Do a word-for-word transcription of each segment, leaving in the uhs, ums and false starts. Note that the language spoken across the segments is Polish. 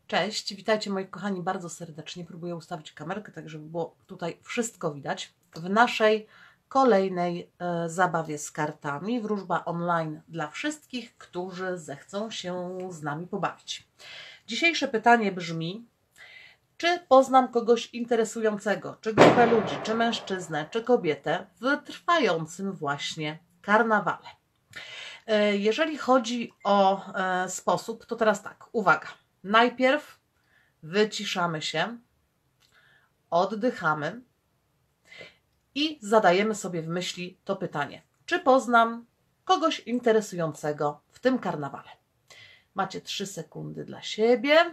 Cześć, witajcie moi kochani bardzo serdecznie. Próbuję ustawić kamerkę, tak żeby było tutaj wszystko widać. W naszej kolejnej e, zabawie z kartami. Wróżba online dla wszystkich, którzy zechcą się z nami pobawić. Dzisiejsze pytanie brzmi: czy poznam kogoś interesującego, czy grupę ludzi, czy mężczyznę, czy kobietę w trwającym właśnie karnawale? E, jeżeli chodzi o e, sposób, to teraz tak, uwaga. Najpierw wyciszamy się, oddychamy i zadajemy sobie w myśli to pytanie: czy poznam kogoś interesującego w tym karnawale? Macie trzy sekundy dla siebie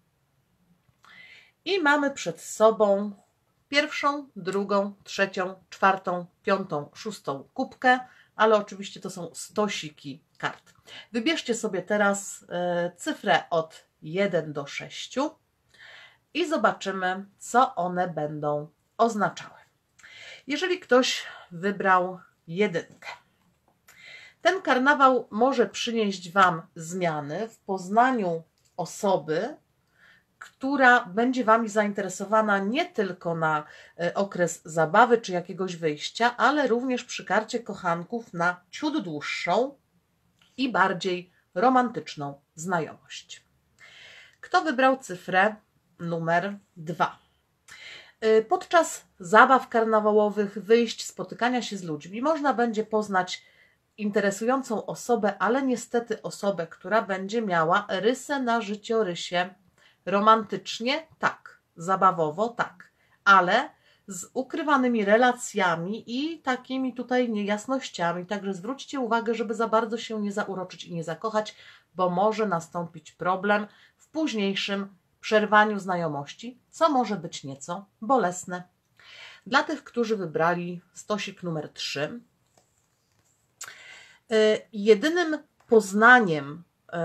i mamy przed sobą pierwszą, drugą, trzecią, czwartą, piątą, szóstą kubkę, ale oczywiście to są stosiki kart. Wybierzcie sobie teraz y, cyfrę od jeden do sześciu i zobaczymy, co one będą oznaczały. Jeżeli ktoś wybrał jedynkę, ten karnawał może przynieść Wam zmiany w poznaniu osoby, która będzie Wami zainteresowana nie tylko na okres zabawy czy jakiegoś wyjścia, ale również przy karcie kochanków na ciut dłuższą i bardziej romantyczną znajomość. Kto wybrał cyfrę numer dwa? Podczas zabaw karnawałowych, wyjść, spotykania się z ludźmi można będzie poznać interesującą osobę, ale niestety osobę, która będzie miała rysę na życiorysie. Romantycznie tak, zabawowo tak, ale z ukrywanymi relacjami i takimi tutaj niejasnościami. Także zwróćcie uwagę, żeby za bardzo się nie zauroczyć i nie zakochać, bo może nastąpić problem w późniejszym przerwaniu znajomości, co może być nieco bolesne. Dla tych, którzy wybrali stosik numer trzy, jedynym poznaniem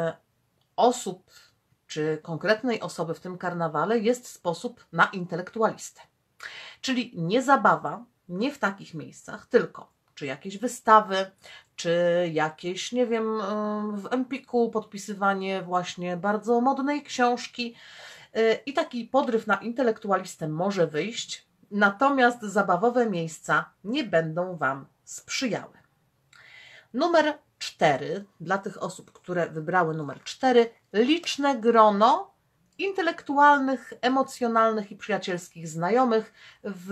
osób czy konkretnej osoby w tym karnawale jest sposób na intelektualistę. Czyli nie zabawa, nie w takich miejscach, tylko czy jakieś wystawy, czy jakieś, nie wiem, w Empiku podpisywanie właśnie bardzo modnej książki i taki podryw na intelektualistę może wyjść, natomiast zabawowe miejsca nie będą Wam sprzyjały. Numer cztery, dla tych osób, które wybrały numer cztery, liczne grono intelektualnych, emocjonalnych i przyjacielskich znajomych w,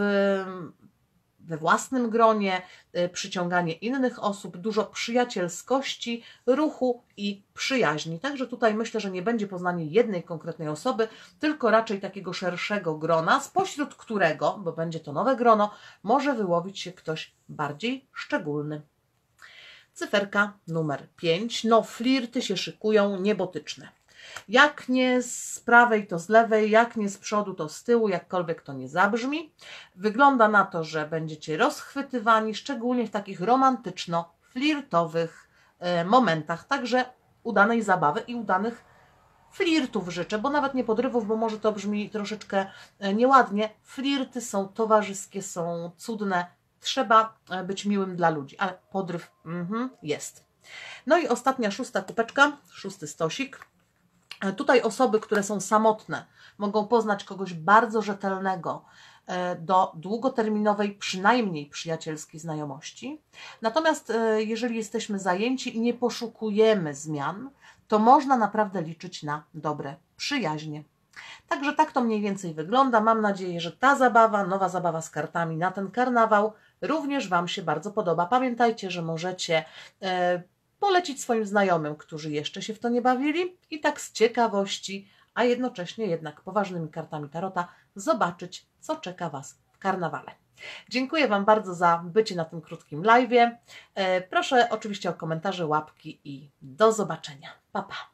we własnym gronie, przyciąganie innych osób, dużo przyjacielskości, ruchu i przyjaźni. Także tutaj myślę, że nie będzie poznanie jednej konkretnej osoby, tylko raczej takiego szerszego grona, spośród którego, bo będzie to nowe grono, może wyłowić się ktoś bardziej szczególny. Cyferka numer pięć. No, flirty się szykują niebotyczne. Jak nie z prawej, to z lewej, jak nie z przodu, to z tyłu, jakkolwiek to nie zabrzmi. Wygląda na to, że będziecie rozchwytywani, szczególnie w takich romantyczno-flirtowych momentach. Także udanej zabawy i udanych flirtów życzę, bo nawet nie podrywów, bo może to brzmi troszeczkę nieładnie. Flirty są towarzyskie, są cudne. Trzeba być miłym dla ludzi, ale podryw mm, jest. No i ostatnia, szósta kubeczka, szósty stosik. Tutaj osoby, które są samotne, mogą poznać kogoś bardzo rzetelnego do długoterminowej, przynajmniej przyjacielskiej znajomości. Natomiast jeżeli jesteśmy zajęci i nie poszukujemy zmian, to można naprawdę liczyć na dobre przyjaźnie. Także tak to mniej więcej wygląda. Mam nadzieję, że ta zabawa, nowa zabawa z kartami na ten karnawał również Wam się bardzo podoba. Pamiętajcie, że możecie e, polecić swoim znajomym, którzy jeszcze się w to nie bawili i tak z ciekawości, a jednocześnie jednak poważnymi kartami tarota zobaczyć, co czeka Was w karnawale. Dziękuję Wam bardzo za bycie na tym krótkim live'ie. E, proszę oczywiście o komentarze, łapki i do zobaczenia. Pa, pa.